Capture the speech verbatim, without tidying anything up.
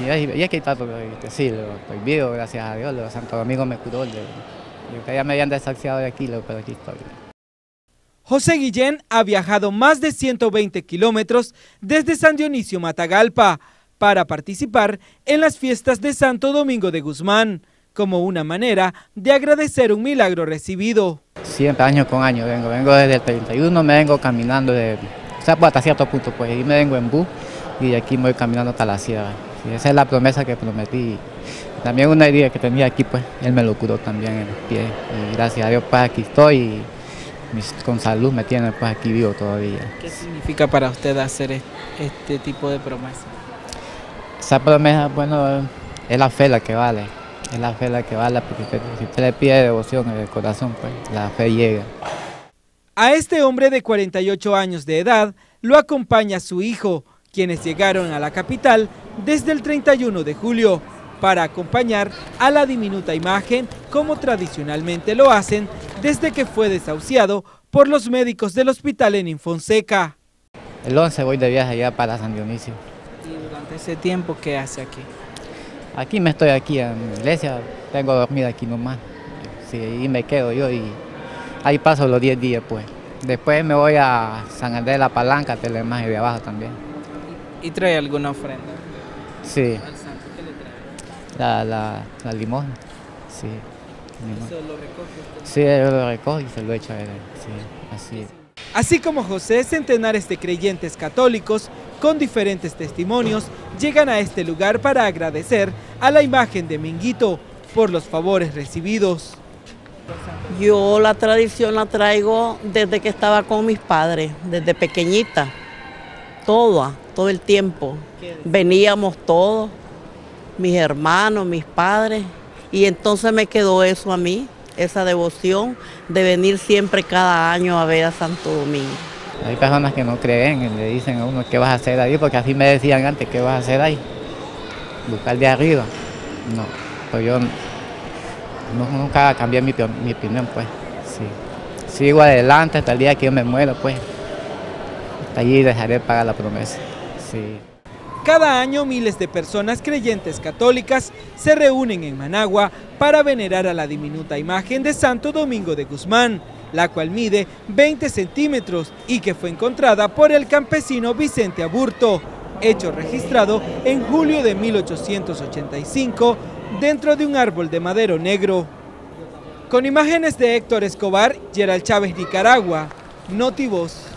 Y, y es que tanto que sí, lo estoy vivo, gracias a Dios, los Santo Domingo me curó. Yo que ya me habían desahuciado de aquí, pero aquí estoy. José Guillén ha viajado más de ciento veinte kilómetros desde San Dionisio, Matagalpa, para participar en las fiestas de Santo Domingo de Guzmán, como una manera de agradecer un milagro recibido. Siempre, año con año vengo, vengo desde el treinta y uno, me vengo caminando, de, o sea, pues hasta cierto punto, pues, y me vengo en bus, y de aquí me voy caminando hasta la sierra. Sí, esa es la promesa que prometí. También una herida que tenía aquí, pues, él me lo curó también en los pies, y gracias a Dios, pues, aquí estoy, y mis, con salud me tiene, pues, aquí vivo todavía. ¿Qué significa para usted hacer este tipo de promesa? Esa promesa, bueno, es la fe la que vale. Es la fe la que vale, porque si usted le pide devoción en el corazón, pues la fe llega. A este hombre de cuarenta y ocho años de edad lo acompaña su hijo, quienes llegaron a la capital desde el treinta y uno de julio para acompañar a la diminuta imagen como tradicionalmente lo hacen desde que fue desahuciado por los médicos del hospital en Fonseca. El once voy de viaje allá para San Dionisio. ¿Y durante ese tiempo qué hace aquí? Aquí me estoy aquí en la iglesia, tengo dormida aquí nomás. Sí, y me quedo yo y ahí paso los diez días, pues. Después me voy a San Andrés de la Palanca, de la imagen de abajo también. ¿Y trae alguna ofrenda? Sí. ¿Al santo qué le trae? La, la, la limosna, sí. ¿Eso lo recoge usted? Sí, yo lo recojo y se lo echo a él, sí, así es. Así como José, centenares de creyentes católicos con diferentes testimonios llegan a este lugar para agradecer a la imagen de Minguito por los favores recibidos. Yo la tradición la traigo desde que estaba con mis padres, desde pequeñita, todo, todo el tiempo. Veníamos todos, mis hermanos, mis padres, y entonces me quedó eso a mí, esa devoción de venir siempre cada año a ver a Santo Domingo. Hay personas que no creen y le dicen a uno qué vas a hacer ahí, porque así me decían antes, ¿qué vas a hacer ahí? Buscar de arriba. No, pues yo no, nunca cambié mi, mi opinión, pues. Sí. Sigo adelante hasta el día que yo me muero, pues. Hasta allí dejaré de pagar la promesa. Sí. Cada año miles de personas creyentes católicas se reúnen en Managua para venerar a la diminuta imagen de Santo Domingo de Guzmán, la cual mide veinte centímetros y que fue encontrada por el campesino Vicente Aburto, hecho registrado en julio de mil ochocientos ochenta y cinco dentro de un árbol de madero negro. Con imágenes de Héctor Escobar, Gerald Chávez, Nicaragua, Notivoz.